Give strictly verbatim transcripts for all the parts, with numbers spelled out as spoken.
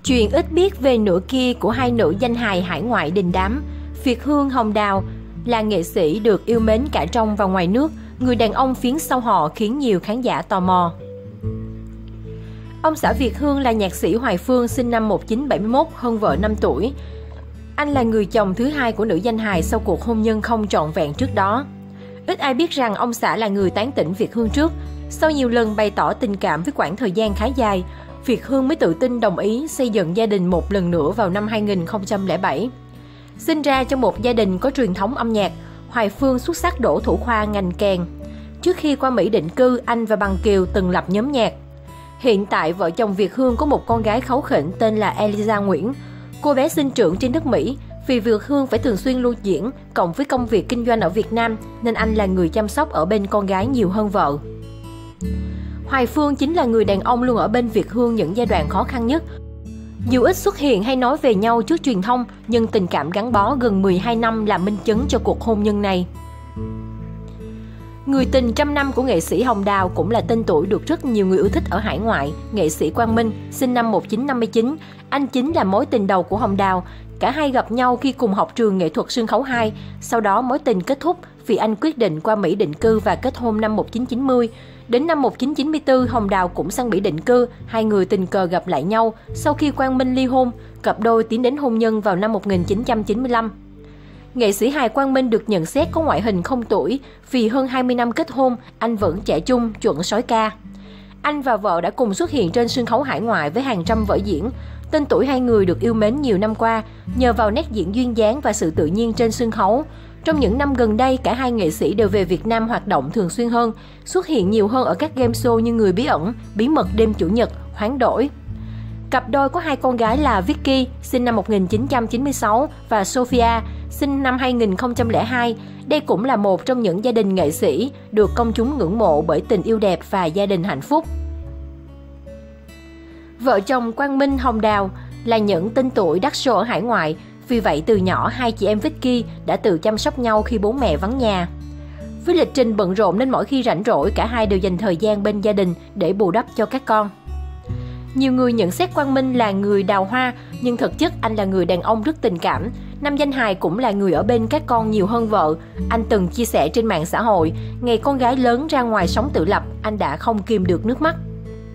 Chuyện ít biết về nửa kia của hai nữ danh hài hải ngoại đình đám. Việt Hương, Hồng Đào là nghệ sĩ được yêu mến cả trong và ngoài nước. Người đàn ông phía sau họ khiến nhiều khán giả tò mò. Ông xã Việt Hương là nhạc sĩ Hoài Phương, sinh năm một nghìn chín trăm bảy mươi mốt, hơn vợ năm tuổi. Anh là người chồng thứ hai của nữ danh hài sau cuộc hôn nhân không trọn vẹn trước đó. Ít ai biết rằng ông xã là người tán tỉnh Việt Hương trước. Sau nhiều lần bày tỏ tình cảm với quãng thời gian khá dài, Việt Hương mới tự tin đồng ý xây dựng gia đình một lần nữa vào năm hai nghìn không trăm lẻ bảy. Sinh ra trong một gia đình có truyền thống âm nhạc, Hoài Phương xuất sắc đỗ thủ khoa ngành kèn. Trước khi qua Mỹ định cư, anh và Bằng Kiều từng lập nhóm nhạc. Hiện tại, vợ chồng Việt Hương có một con gái kháu khỉnh tên là Eliza Nguyễn. Cô bé sinh trưởng trên đất Mỹ. Vì Việt Hương phải thường xuyên lưu diễn, cộng với công việc kinh doanh ở Việt Nam, nên anh là người chăm sóc ở bên con gái nhiều hơn vợ. Hoài Phương chính là người đàn ông luôn ở bên Việt Hương những giai đoạn khó khăn nhất. Dù ít xuất hiện hay nói về nhau trước truyền thông, nhưng tình cảm gắn bó gần mười hai năm là minh chứng cho cuộc hôn nhân này. Người tình trăm năm của nghệ sĩ Hồng Đào cũng là tên tuổi được rất nhiều người yêu thích ở hải ngoại. Nghệ sĩ Quang Minh, sinh năm một nghìn chín trăm năm mươi chín, anh chính là mối tình đầu của Hồng Đào. Cả hai gặp nhau khi cùng học trường nghệ thuật sân khấu hai, sau đó mối tình kết thúc vì anh quyết định qua Mỹ định cư và kết hôn năm một nghìn chín trăm chín mươi. Đến năm một nghìn chín trăm chín mươi tư, Hồng Đào cũng sang Mỹ định cư, hai người tình cờ gặp lại nhau. Sau khi Quang Minh ly hôn, cặp đôi tiến đến hôn nhân vào năm một nghìn chín trăm chín mươi lăm. Nghệ sĩ hài Quang Minh được nhận xét có ngoại hình không tuổi, vì hơn hai mươi năm kết hôn, anh vẫn trẻ trung, chuẩn sói ca. Anh và vợ đã cùng xuất hiện trên sân khấu hải ngoại với hàng trăm vở diễn. Tên tuổi hai người được yêu mến nhiều năm qua, nhờ vào nét diễn duyên dáng và sự tự nhiên trên sân khấu. Trong những năm gần đây, cả hai nghệ sĩ đều về Việt Nam hoạt động thường xuyên hơn, xuất hiện nhiều hơn ở các game show như Người Bí Ẩn, Bí Mật Đêm Chủ nhật, Hoán Đổi. Cặp đôi có hai con gái là Vicky, sinh năm một nghìn chín trăm chín mươi sáu, và Sophia, sinh năm hai nghìn không trăm lẻ hai. Đây cũng là một trong những gia đình nghệ sĩ được công chúng ngưỡng mộ bởi tình yêu đẹp và gia đình hạnh phúc. Vợ chồng Quang Minh, Hồng Đào là những tên tuổi đắt show ở hải ngoại. Vì vậy, từ nhỏ, hai chị em Vicky đã tự chăm sóc nhau khi bố mẹ vắng nhà. Với lịch trình bận rộn nên mỗi khi rảnh rỗi, cả hai đều dành thời gian bên gia đình để bù đắp cho các con. Nhiều người nhận xét Quang Minh là người đào hoa, nhưng thực chất anh là người đàn ông rất tình cảm. Nam danh hài cũng là người ở bên các con nhiều hơn vợ. Anh từng chia sẻ trên mạng xã hội, ngày con gái lớn ra ngoài sống tự lập, anh đã không kìm được nước mắt.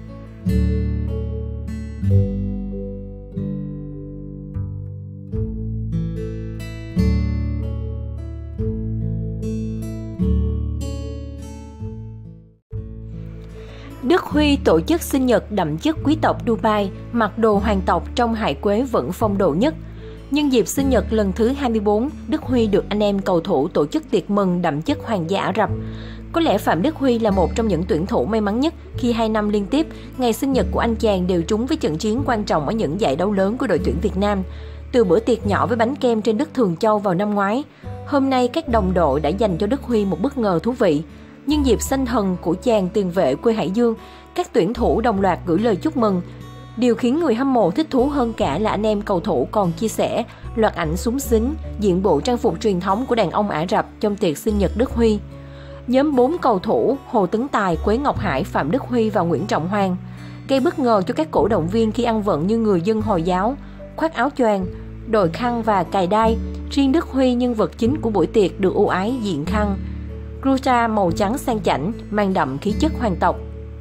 Đức Huy tổ chức sinh nhật đậm chất quý tộc Dubai, mặc đồ hoàng tộc trong hải quế vẫn phong độ nhất. Nhân dịp sinh nhật lần thứ hai mươi tư, Đức Huy được anh em cầu thủ tổ chức tiệc mừng đậm chất hoàng gia Ả Rập. Có lẽ Phạm Đức Huy là một trong những tuyển thủ may mắn nhất khi hai năm liên tiếp, ngày sinh nhật của anh chàng đều trúng với trận chiến quan trọng ở những giải đấu lớn của đội tuyển Việt Nam. Từ bữa tiệc nhỏ với bánh kem trên đất Thường Châu vào năm ngoái, hôm nay các đồng đội đã dành cho Đức Huy một bất ngờ thú vị. Nhân dịp sanh thần của chàng tiền vệ quê Hải Dương, các tuyển thủ đồng loạt gửi lời chúc mừng. Điều khiến người hâm mộ thích thú hơn cả là anh em cầu thủ còn chia sẻ loạt ảnh súng xính, diện bộ trang phục truyền thống của đàn ông Ả Rập trong tiệc sinh nhật Đức Huy. Nhóm bốn cầu thủ Hồ Tấn Tài, Quế Ngọc Hải, Phạm Đức Huy và Nguyễn Trọng Hoàng gây bất ngờ cho các cổ động viên khi ăn vận như người dân Hồi giáo, khoác áo choàng, đội khăn và cài đai. Riêng Đức Huy, nhân vật chính của buổi tiệc, được ưu ái diện khăn Ruta màu trắng sang chảnh, mang đậm khí chất hoàng tộc.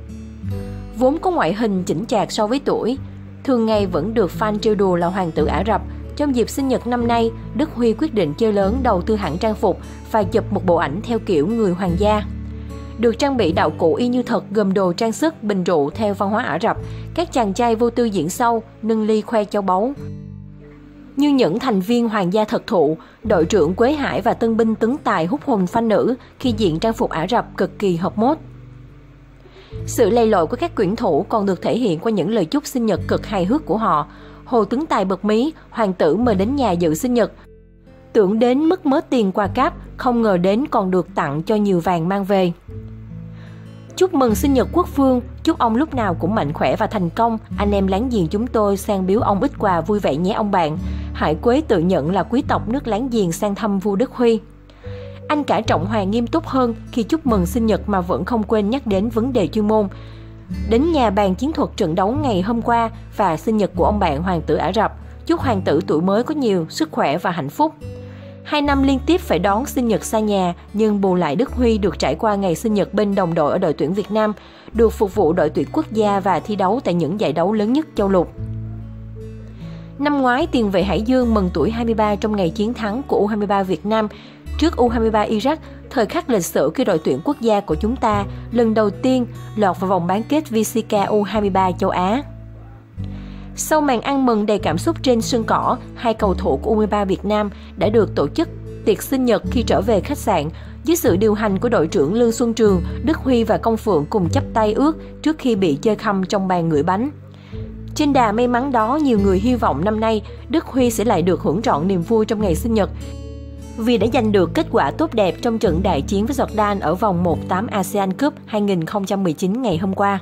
Vốn có ngoại hình chỉnh chạc so với tuổi, thường ngày vẫn được fan trêu đùa là hoàng tử Ả Rập. Trong dịp sinh nhật năm nay, Đức Huy quyết định chơi lớn, đầu tư hãng trang phục và chụp một bộ ảnh theo kiểu người hoàng gia. Được trang bị đạo cụ y như thật, gồm đồ trang sức, bình rượu theo văn hóa Ả Rập. Các chàng trai vô tư diễn sâu, nâng ly khoe châu báu. Như những thành viên hoàng gia thật thụ, đội trưởng Quế Hải và tân binh Tấn Tài hút hồn fan nữ khi diện trang phục Ả Rập cực kỳ hợp mốt. Sự lầy lội của các tuyển thủ còn được thể hiện qua những lời chúc sinh nhật cực hài hước của họ. Hồ Tấn Tài bật mí, hoàng tử mời đến nhà dự sinh nhật. Tưởng đến mức mớ tiền quà cáp, không ngờ đến còn được tặng cho nhiều vàng mang về. Chúc mừng sinh nhật Quốc Phương, chúc ông lúc nào cũng mạnh khỏe và thành công. Anh em láng giềng chúng tôi sang biếu ông ít quà vui vẻ nhé ông bạn. Hải Quế tự nhận là quý tộc nước láng giềng sang thăm vua Đức Huy. Anh cả Trọng Hoàng nghiêm túc hơn khi chúc mừng sinh nhật mà vẫn không quên nhắc đến vấn đề chuyên môn. Đến nhà bàn chiến thuật trận đấu ngày hôm qua và sinh nhật của ông bạn hoàng tử Ả Rập. Chúc hoàng tử tuổi mới có nhiều sức khỏe và hạnh phúc. Hai năm liên tiếp phải đón sinh nhật xa nhà, nhưng bù lại Đức Huy được trải qua ngày sinh nhật bên đồng đội ở đội tuyển Việt Nam, được phục vụ đội tuyển quốc gia và thi đấu tại những giải đấu lớn nhất châu lục. Năm ngoái, tiền vệ Hải Dương mừng tuổi hai mươi ba trong ngày chiến thắng của U hai mươi ba Việt Nam trước U hai mươi ba Iraq, thời khắc lịch sử khi đội tuyển quốc gia của chúng ta lần đầu tiên lọt vào vòng bán kết vê xê ca U hai mươi ba châu Á. Sau màn ăn mừng đầy cảm xúc trên sân cỏ, hai cầu thủ của U hai mươi ba Việt Nam đã được tổ chức tiệc sinh nhật khi trở về khách sạn dưới sự điều hành của đội trưởng Lương Xuân Trường. Đức Huy và Công Phượng cùng chắp tay ước trước khi bị chơi khăm trong bàn ngửi bánh. Trên đà may mắn đó, nhiều người hy vọng năm nay Đức Huy sẽ lại được hưởng trọn niềm vui trong ngày sinh nhật vì đã giành được kết quả tốt đẹp trong trận đại chiến với Jordan ở vòng một tám ASEAN Cup hai không một chín ngày hôm qua.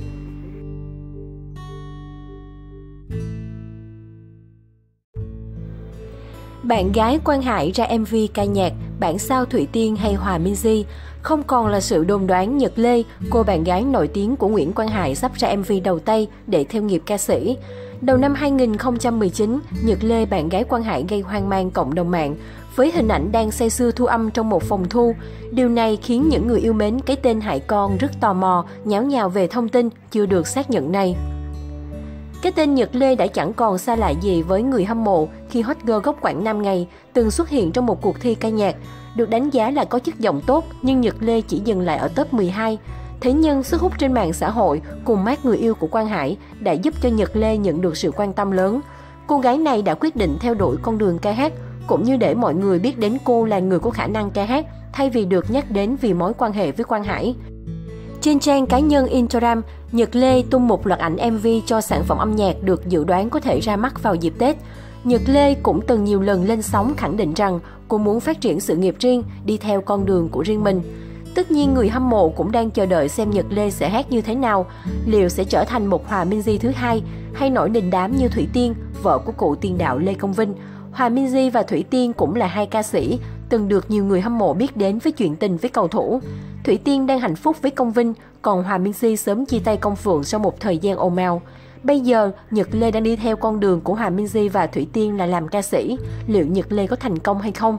Bạn gái Quang Hải ra em vê ca nhạc Bản sao Thủy Tiên hay Hòa Minzy. Không còn là sự đồn đoán Nhật Lê, cô bạn gái nổi tiếng của Nguyễn Quang Hải sắp ra em vê đầu tay để theo nghiệp ca sĩ. Đầu năm hai không một chín, Nhật Lê, bạn gái Quang Hải gây hoang mang cộng đồng mạng với hình ảnh đang say sưa thu âm trong một phòng thu. Điều này khiến những người yêu mến cái tên Hải Con rất tò mò, nháo nhào về thông tin chưa được xác nhận này. Cái tên Nhật Lê đã chẳng còn xa lạ gì với người hâm mộ khi hot girl gốc Quảng Nam này từng xuất hiện trong một cuộc thi ca nhạc. Được đánh giá là có chất giọng tốt, nhưng Nhật Lê chỉ dừng lại ở top mười hai. Thế nhưng sức hút trên mạng xã hội cùng mát người yêu của Quang Hải đã giúp cho Nhật Lê nhận được sự quan tâm lớn. Cô gái này đã quyết định theo đuổi con đường ca hát, cũng như để mọi người biết đến cô là người có khả năng ca hát, thay vì được nhắc đến vì mối quan hệ với Quang Hải. Trên trang cá nhân Instagram, Nhật Lê tung một loạt ảnh em vê cho sản phẩm âm nhạc được dự đoán có thể ra mắt vào dịp Tết. Nhật Lê cũng từng nhiều lần lên sóng khẳng định rằng cô muốn phát triển sự nghiệp riêng, đi theo con đường của riêng mình. Tất nhiên, người hâm mộ cũng đang chờ đợi xem Nhật Lê sẽ hát như thế nào, liệu sẽ trở thành một Hòa Minzy thứ hai hay nổi đình đám như Thủy Tiên, vợ của cụ tiền đạo Lê Công Vinh. Hòa Minzy và Thủy Tiên cũng là hai ca sĩ từng được nhiều người hâm mộ biết đến với chuyện tình với cầu thủ. Thủy Tiên đang hạnh phúc với Công Vinh, còn Hòa Minzy sớm chia tay Công Phượng sau một thời gian ồn ào. Bây giờ, Nhật Lê đang đi theo con đường của Hòa Minzy và Thủy Tiên là làm ca sĩ. Liệu Nhật Lê có thành công hay không?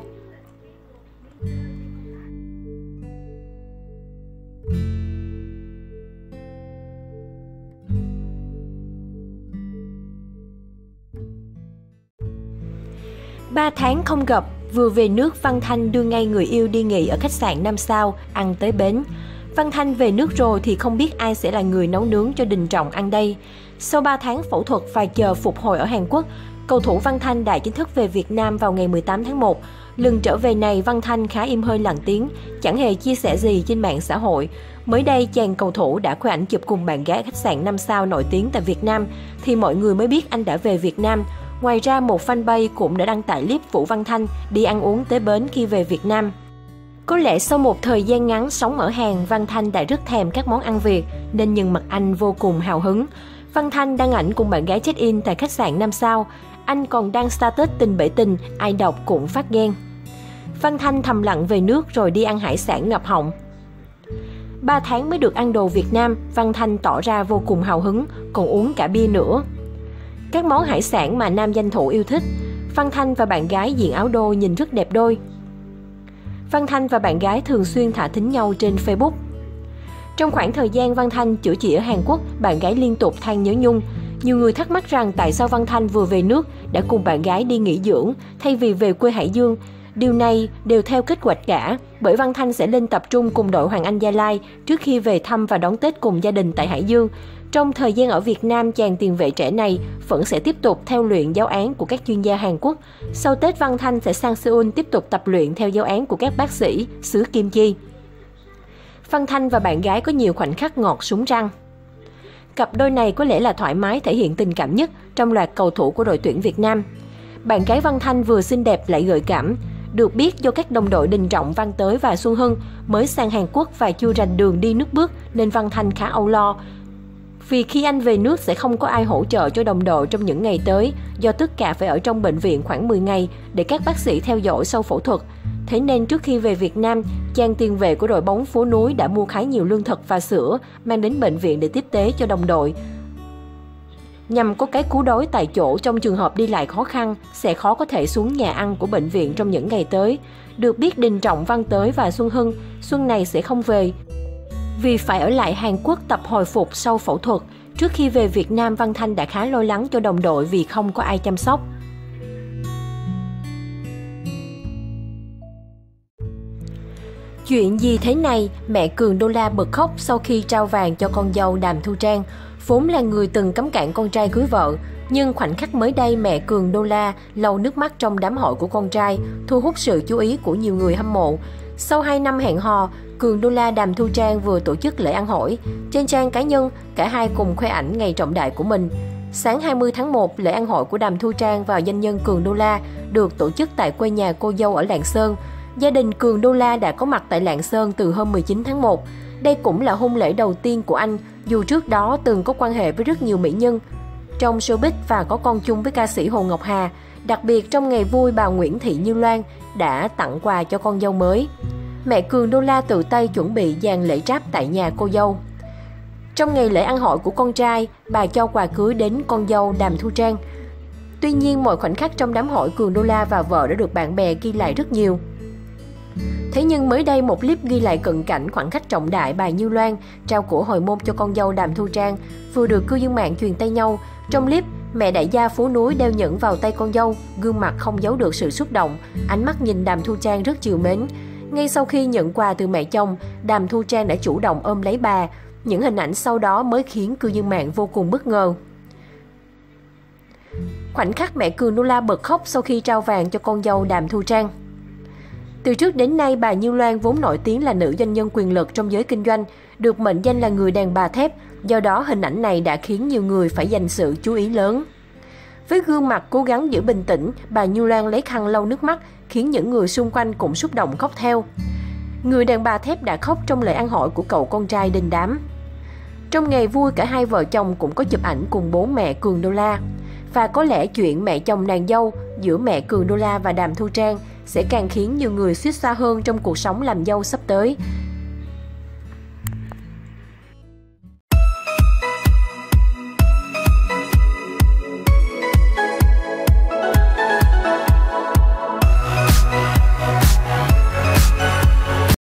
Ba tháng không gặp, vừa về nước Văn Thanh đưa ngay người yêu đi nghỉ ở khách sạn năm sao, ăn tới bến. Văn Thanh về nước rồi thì không biết ai sẽ là người nấu nướng cho Đình Trọng ăn đây. Sau ba tháng phẫu thuật và chờ phục hồi ở Hàn Quốc, cầu thủ Văn Thanh đã chính thức về Việt Nam vào ngày mười tám tháng một. Lần trở về này, Văn Thanh khá im hơi lặng tiếng, chẳng hề chia sẻ gì trên mạng xã hội. Mới đây, chàng cầu thủ đã khoe ảnh chụp cùng bạn gái khách sạn năm sao nổi tiếng tại Việt Nam, thì mọi người mới biết anh đã về Việt Nam. Ngoài ra, một fanpage cũng đã đăng tải clip Vũ Văn Thanh đi ăn uống tới bến khi về Việt Nam. Có lẽ sau một thời gian ngắn sống ở Hàn, Văn Thanh đã rất thèm các món ăn Việt, nên nhìn mặt anh vô cùng hào hứng. Văn Thanh đăng ảnh cùng bạn gái check-in tại khách sạn năm sao. Anh còn đăng status tình bể tình, ai đọc cũng phát ghen. Văn Thanh thầm lặng về nước rồi đi ăn hải sản ngập họng. Ba tháng mới được ăn đồ Việt Nam, Văn Thanh tỏ ra vô cùng hào hứng, còn uống cả bia nữa. Các món hải sản mà nam danh thủ yêu thích. Văn Thanh và bạn gái diện áo đôi nhìn rất đẹp đôi. Văn Thanh và bạn gái thường xuyên thả thính nhau trên Facebook. Trong khoảng thời gian Văn Thanh chữa trị ở Hàn Quốc, bạn gái liên tục than nhớ nhung. Nhiều người thắc mắc rằng tại sao Văn Thanh vừa về nước đã cùng bạn gái đi nghỉ dưỡng thay vì về quê Hải Dương. Điều này đều theo kế hoạch cả, bởi Văn Thanh sẽ lên tập trung cùng đội Hoàng Anh Gia Lai trước khi về thăm và đón Tết cùng gia đình tại Hải Dương. Trong thời gian ở Việt Nam, chàng tiền vệ trẻ này vẫn sẽ tiếp tục theo luyện giáo án của các chuyên gia Hàn Quốc. Sau Tết, Văn Thanh sẽ sang Seoul tiếp tục tập luyện theo giáo án của các bác sĩ xứ Kim Chi. Văn Thanh và bạn gái có nhiều khoảnh khắc ngọt súng răng. Cặp đôi này có lẽ là thoải mái thể hiện tình cảm nhất trong loạt cầu thủ của đội tuyển Việt Nam. Bạn gái Văn Thanh vừa xinh đẹp lại gợi cảm. Được biết, do các đồng đội Đình Trọng, Văn Tới và Xuân Hưng mới sang Hàn Quốc và chưa rành đường đi nước bước nên Văn Thanh khá âu lo. Vì khi anh về nước sẽ không có ai hỗ trợ cho đồng đội trong những ngày tới, do tất cả phải ở trong bệnh viện khoảng mười ngày để các bác sĩ theo dõi sau phẫu thuật. Thế nên trước khi về Việt Nam, chàng tiền vệ của đội bóng phố núi đã mua khá nhiều lương thực và sữa, mang đến bệnh viện để tiếp tế cho đồng đội. Nhằm có cái cứu đói tại chỗ trong trường hợp đi lại khó khăn, sẽ khó có thể xuống nhà ăn của bệnh viện trong những ngày tới. Được biết Đình Trọng, Văn Tới và Xuân Hưng, xuân này sẽ không về, vì phải ở lại Hàn Quốc tập hồi phục sau phẫu thuật. Trước khi về Việt Nam, Văn Thanh đã khá lo lắng cho đồng đội vì không có ai chăm sóc. Chuyện gì thế này? Mẹ Cường Đô La bật khóc sau khi trao vàng cho con dâu Đàm Thu Trang. Vốn là người từng cấm cản con trai cưới vợ, nhưng khoảnh khắc mới đây mẹ Cường Đô La lau nước mắt trong đám hỏi của con trai, thu hút sự chú ý của nhiều người hâm mộ. Sau hai năm hẹn hò, Cường Đô La Đàm Thu Trang vừa tổ chức lễ ăn hỏi. Trên trang cá nhân, cả hai cùng khoe ảnh ngày trọng đại của mình. Sáng hai mươi tháng một, lễ ăn hỏi của Đàm Thu Trang và doanh nhân Cường Đô La được tổ chức tại quê nhà cô dâu ở Lạng Sơn. Gia đình Cường Đô La đã có mặt tại Lạng Sơn từ hôm mười chín tháng một. Đây cũng là hôn lễ đầu tiên của anh, dù trước đó từng có quan hệ với rất nhiều mỹ nhân trong showbiz và có con chung với ca sĩ Hồ Ngọc Hà. Đặc biệt trong ngày vui, bà Nguyễn Thị Như Loan đã tặng quà cho con dâu mới. Mẹ Cường Đô La tự tay chuẩn bị dàn lễ tráp tại nhà cô dâu. Trong ngày lễ ăn hỏi của con trai, bà cho quà cưới đến con dâu Đàm Thu Trang. Tuy nhiên, mọi khoảnh khắc trong đám hỏi Cường Đô La và vợ đã được bạn bè ghi lại rất nhiều. Thế nhưng mới đây, một clip ghi lại cận cảnh khoảnh khắc trọng đại bà Như Loan trao của hồi môn cho con dâu Đàm Thu Trang vừa được cư dân mạng truyền tay nhau. Trong clip, mẹ đại gia phố núi đeo nhẫn vào tay con dâu, gương mặt không giấu được sự xúc động, ánh mắt nhìn Đàm Thu Trang rất trìu mến. Ngay sau khi nhận quà từ mẹ chồng, Đàm Thu Trang đã chủ động ôm lấy bà. Những hình ảnh sau đó mới khiến cư dân mạng vô cùng bất ngờ. Khoảnh khắc mẹ Cường Đô La bật khóc sau khi trao vàng cho con dâu Đàm Thu Trang. Từ trước đến nay, bà Như Loan vốn nổi tiếng là nữ doanh nhân quyền lực trong giới kinh doanh, được mệnh danh là người đàn bà thép, do đó hình ảnh này đã khiến nhiều người phải dành sự chú ý lớn. Với gương mặt cố gắng giữ bình tĩnh, bà Như Loan lấy khăn lau nước mắt, khiến những người xung quanh cũng xúc động khóc theo. Người đàn bà thép đã khóc trong lễ ăn hỏi của cậu con trai đình đám. Trong ngày vui, cả hai vợ chồng cũng có chụp ảnh cùng bố mẹ Cường Đô La. Và có lẽ chuyện mẹ chồng nàng dâu giữa mẹ Cường Đô La và Đàm Thu Trang sẽ càng khiến nhiều người suýt xoa hơn trong cuộc sống làm dâu sắp tới.